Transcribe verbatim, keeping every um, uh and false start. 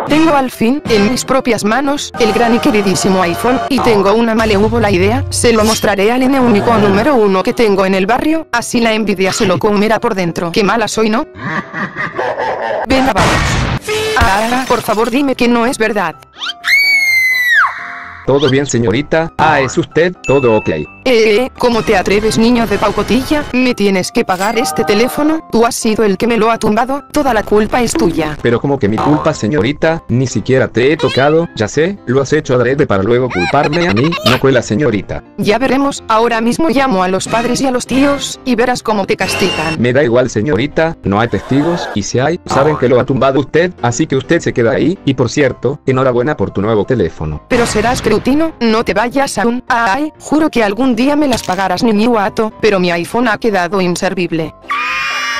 Tengo al fin, en mis propias manos, el gran y queridísimo iPhone, y tengo una malévola idea, se lo mostraré al N único número uno que tengo en el barrio, así la envidia se lo comerá por dentro. Qué mala soy, ¿no? Venga, vamos. Ah, por favor dime que no es verdad. Todo bien, señorita. Ah, ¿es usted? Todo ok. Eh, ¿cómo te atreves, niño de pacotilla? ¿Me tienes que pagar este teléfono? Tú has sido el que me lo ha tumbado, toda la culpa es tuya. Pero como que mi culpa, señorita, ni siquiera te he tocado, ya sé, lo has hecho adrede para luego culparme a mí, no cuela, señorita. Ya veremos, ahora mismo llamo a los padres y a los tíos, y verás cómo te castigan. Me da igual, señorita, no hay testigos, y si hay, saben que lo ha tumbado usted, así que usted se queda ahí, y por cierto, enhorabuena por tu nuevo teléfono. Pero serás cretino, no te vayas aún. Ay, juro que algún día me las pagarás, niño guato, pero mi iPhone ha quedado inservible.